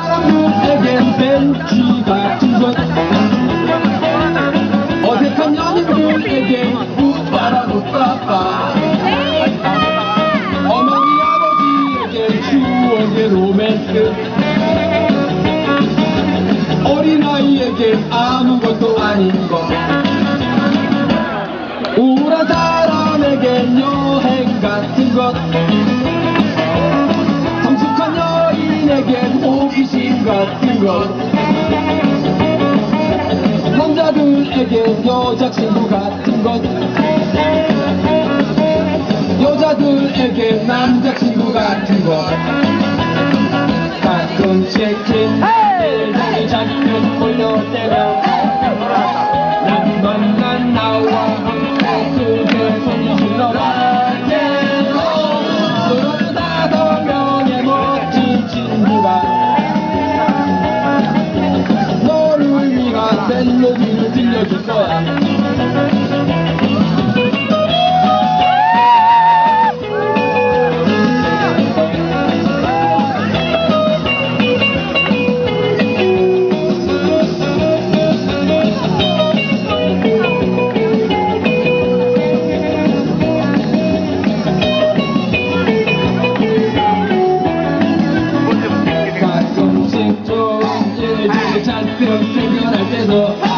사람들에겐 벤치 같은 것, 어색한 연인들에겐 웃다라 웃다빠, 어머니 아버지에겐 추억의 로맨스, 어린아이에겐 아무것도 아닌 것, 우울한 사람에겐 여행 같은 것, 성숙한 여인에겐 호기심 같은 것, 남자들에겐 여자친구 같은 것, 여자들에겐 남자친구 같은 것, 가끔 체크인을 자기는 올려대며 난 만난 나와 함께 크게 소리 질러봐. 서로 5명의 멋진 친구가 너를 위한 멜로디를 들려줄 거야. 잔뜩 생각할 때도